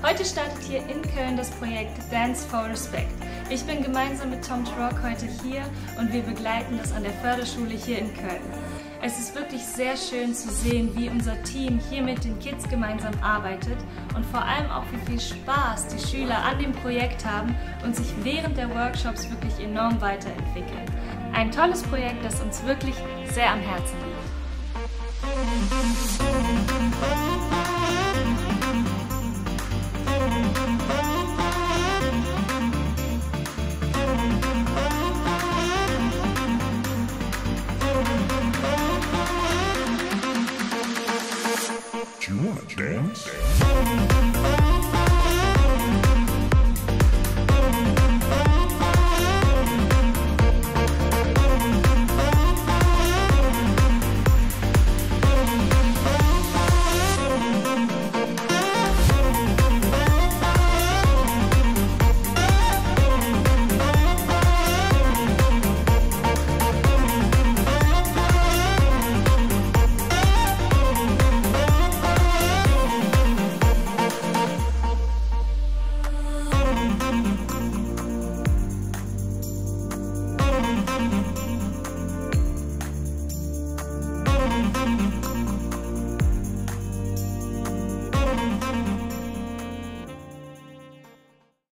Heute startet hier in Köln das Projekt Dance for Respect. Ich bin gemeinsam mit Tom Trock heute hier und wir begleiten das an der Förderschule hier in Köln. Es ist wirklich sehr schön zu sehen, wie unser Team hier mit den Kids gemeinsam arbeitet und vor allem auch, wie viel Spaß die Schüler an dem Projekt haben und sich während der Workshops wirklich enorm weiterentwickeln. Ein tolles Projekt, das uns wirklich sehr am Herzen liegt.